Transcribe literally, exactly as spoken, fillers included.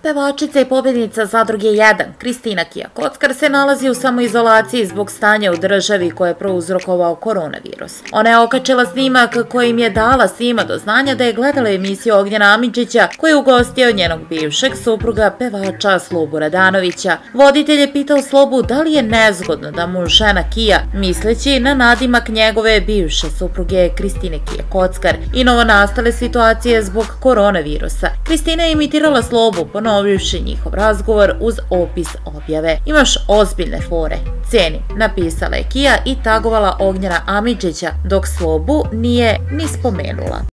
Pevačica i pobjednica Zadruge jedan, Kristina Kija Kockar, se nalazi u samoizolaciji zbog stanja u državi koje je prouzrokovao koronavirus. Ona je okačila snimak kojim je dala svima do znanja da je gledala emisiju Ognjena Amidžića koji je ugostio njenog bivšeg supruga, pevača Slobu Radanovića. Voditelj je pitao Slobu da li je nezgodno da mu žena Kija, misleći na nadimak njegove bivše supruge Kristine Kija Kockar i novonastale situacije zbog koronavirusa. Kristina je imitirala Slobu, ponovivši njihov razgovor uz opis objave. Imaš ozbiljne fore, cenim, napisala je Kija i tagovala Ognjena Amidžića, dok Slobu nije ni spomenula.